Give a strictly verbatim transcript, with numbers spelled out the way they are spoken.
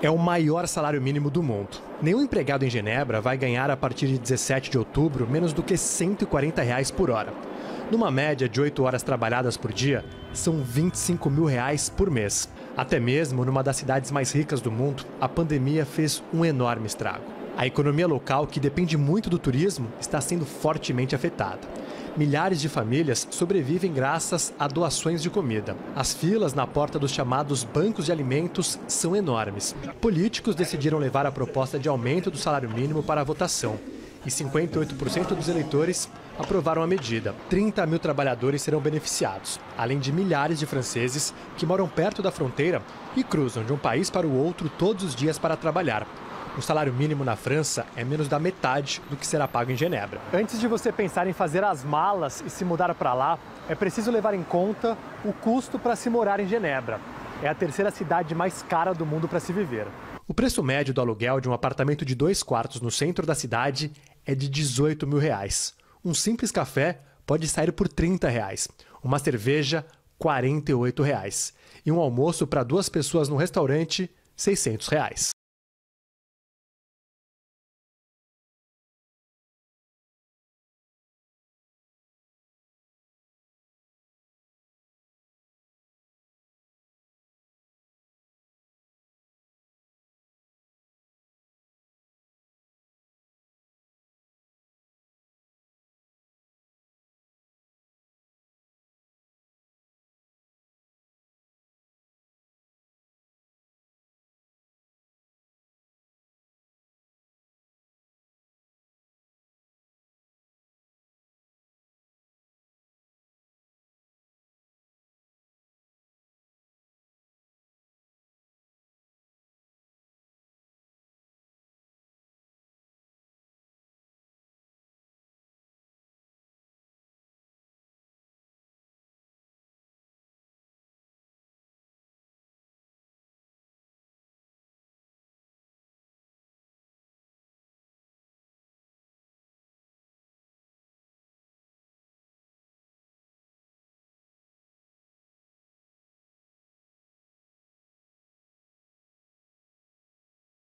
É o maior salário mínimo do mundo. Nenhum empregado em Genebra vai ganhar a partir de dezessete de outubro menos do que cento e quarenta reais por hora. Numa média de oito horas trabalhadas por dia, são vinte e cinco mil reais por mês. Até mesmo numa das cidades mais ricas do mundo, a pandemia fez um enorme estrago. A economia local, que depende muito do turismo, está sendo fortemente afetada. Milhares de famílias sobrevivem graças a doações de comida. As filas na porta dos chamados bancos de alimentos são enormes. Políticos decidiram levar a proposta de aumento do salário mínimo para a votação. E cinquenta e oito por cento dos eleitores aprovaram a medida. trinta mil trabalhadores serão beneficiados, além de milhares de franceses que moram perto da fronteira e cruzam de um país para o outro todos os dias para trabalhar. O salário mínimo na França é menos da metade do que será pago em Genebra. Antes de você pensar em fazer as malas e se mudar para lá, é preciso levar em conta o custo para se morar em Genebra. É a terceira cidade mais cara do mundo para se viver. O preço médio do aluguel de um apartamento de dois quartos no centro da cidade é de dezoito mil reais. Um simples café pode sair por trinta reais. Uma cerveja, quarenta e oito reais. E um almoço para duas pessoas no restaurante, seiscentos reais.